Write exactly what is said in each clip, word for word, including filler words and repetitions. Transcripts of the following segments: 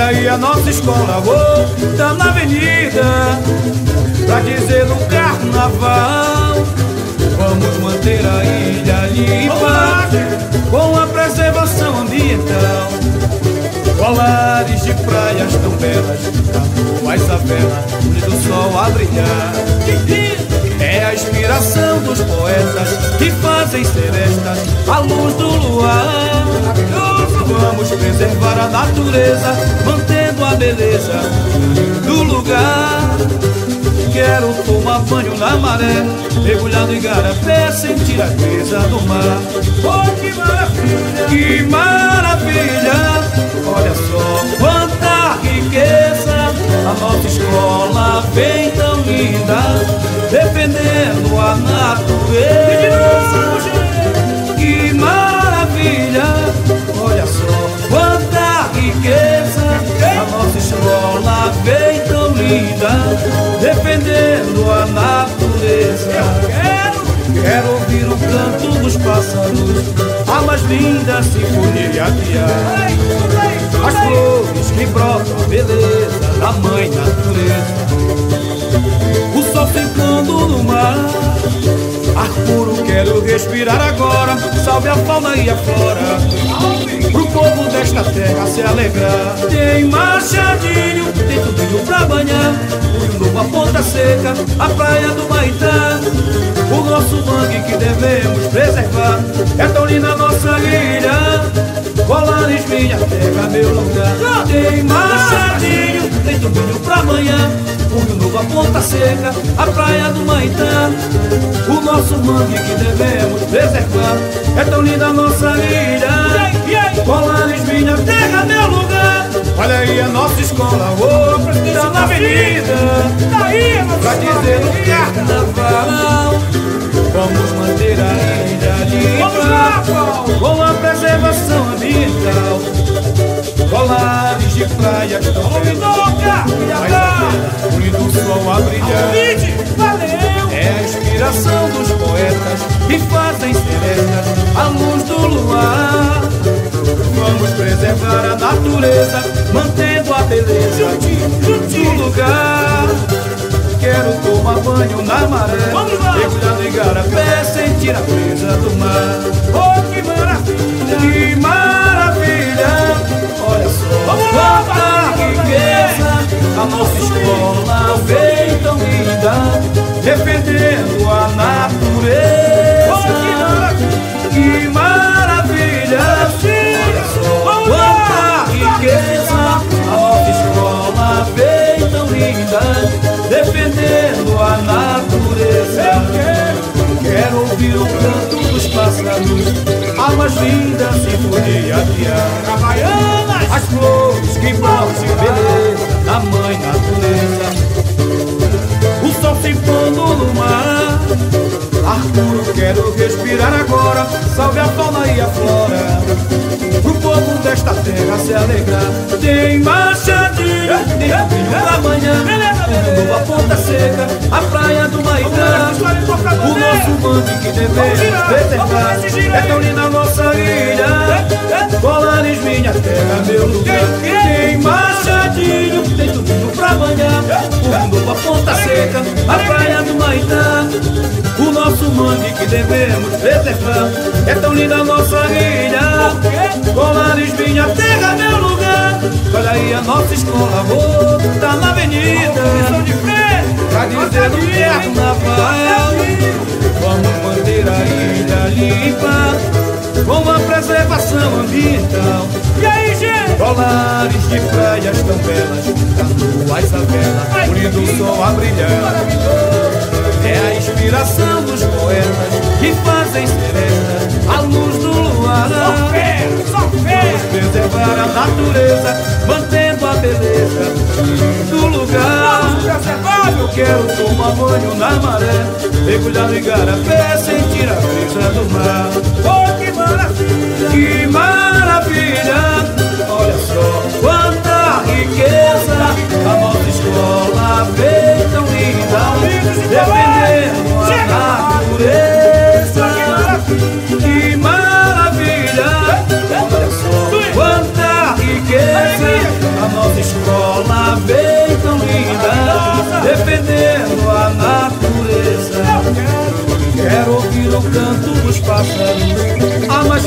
aí a nossa escola, oh, tá na avenida, pra dizer no carnaval. Vamos manter a ilha limpa com a preservação ambiental. Colares de praias tão belas, mais a vela, onde o sol a brilhar. É a inspiração dos poetas que fazem ser estas a luz do luar. Vamos preservar a natureza, mantendo a beleza do lugar. Quero tomar banho na maré, mergulhar no igarapé, sentir a brisa do mar. Oh, que maravilha! Que maravilha! Olha só quanta riqueza! A nossa escola vem tão linda, defendendo a natureza. Que maravilha! Olha só quanta riqueza! A nossa escola vem tão linda, defendendo a natureza. Quero, quero ouvir o canto dos pássaros, a mais linda sinfonia guiar. As flores que brotam a beleza da mãe natureza. O sol ficando no mar, ar puro quero respirar agora. Salve a fauna e a flora, pro povo desta terra se alegrar. Tem machadinho, tem tubinho pra banhar, o novo a Ponta Seca, a praia do Maitá. O nosso mangue que devemos preservar, é tão linda a nossa ilha. Colares, minha terra, meu lugar. Tem machadinho, tem tubinho pra banhar, o novo a Ponta Seca, a praia do Maitá. O nosso mangue que devemos preservar, é tão linda a nossa ilha. Colares, minha terra, meu lugar. Olha aí a nossa escola, oh, tá na avenida, pra dizer no carnaval. Vamos manter a ilha limpa com a preservação ambiental. Colares de praias tão belas, mais a vela, bonito sol a brilhar. É a inspiração dos poetas que fazem serenas a luz do luar. Vamos preservar a natureza, mantendo a beleza do lugar. Quero tomar banho na maré, mergulhar no igarapé, sentir a brisa do mar. Oh, que maravilha! Que maravilha! Olha só quanta riqueza! A nossa escola vem tão linda, defendendo a natureza. Oh, que maravilha! Olha só quanta riqueza! A nossa escola vem tão linda, defendendo a natureza. Quero ouvir o canto dos pássaros, a mais linda sinfonia guiar. As flores que brotam beleza da mãe natureza. O sol se pondo no mar, ar puro quero respirar agora. Salve a fauna e a flora, pro povo desta terra se alegrar. Tem machadinho, tem vinho da manhã, o novo a Ponta Seca, a praia do Maitá. O nosso mangue que devemos preservar, é tão linda a nossa ilha. Colares, minha terra, meu lugar. Tem machadinho, tem tubinho pra banhar, o novo a Ponta Seca, a praia do Maitá. O nosso mangue que devemos preservar, é tão linda a nossa ilha. Colares, minha terra, meu lugar. Olha aí a nossa escola, oh, tá na avenida, pra dizer no carnaval. Vamos manter a ilha limpa com a preservação ambiental. E aí, gente? Colares de praias tão belas, canoas à vela, bonito sol a brilhar. É a inspiração dos poetas que fazem serena a luz do luar. Vamos preservar a natureza, mantendo a beleza do lugar. Eu quero tomar banho na maré, mergulhar no igarapé, sentir a brisa do mar. Oh, que maravilha! Que maravilha! Olha só quanta riqueza! A nossa escola vem tão linda, defendendo a natureza. Que maravilha! Olha só quanta riqueza! A nossa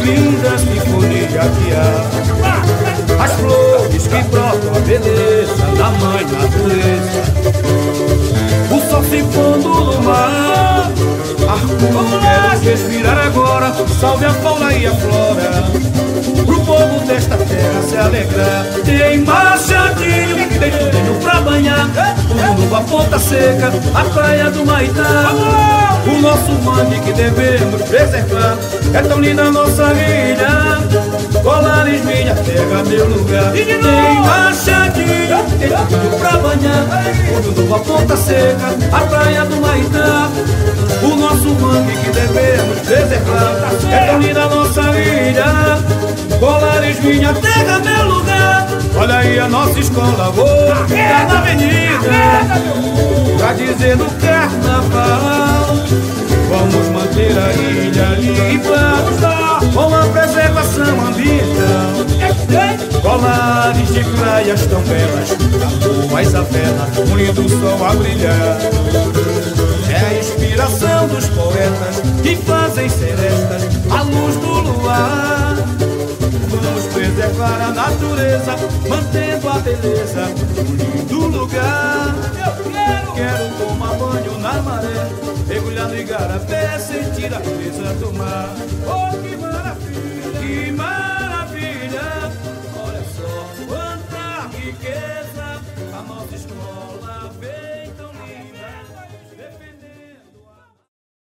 linda sinfonia que há. As flores que brotam a beleza da mãe natureza. O sol se pondo no mar, Arco, quero respirar agora. Salve a fauna e a flora, pro povo desta terra se alegrar. Tem Machadinho, tem tudinho pra banhar. O mundo a ponta seca, a praia do Maitá. O nosso mangue que devemos preservar. É tão linda a nossa ilha, Colares, minha terra, meu lugar. Tem Machadinho, tem tudinho pra banhar. O mundo a ponta seca, a praia do Maitá. O nosso mangue que devemos preservar. É tão linda a nossa ilha, Colares, minha terra, meu lugar. Olha aí a nossa escola, vou tá na avenida, pra dizer do carnaval. Vamos manter a ilha limpa, com a preservação ambiental. Colares de praias tão belas, a mais a vela, um lindo sol a brilhar. É a inspiração dos poetas que fazem serestas a luz do luar. Vamos preservar a natureza, mantendo a beleza do lindo lugar. Eu quero, quero tomar banho na maré, mergulhar no igarapé, sentir a beleza do mar. Oh, que maravilha, que maravilha! Olha só quanta riqueza a nossa escola.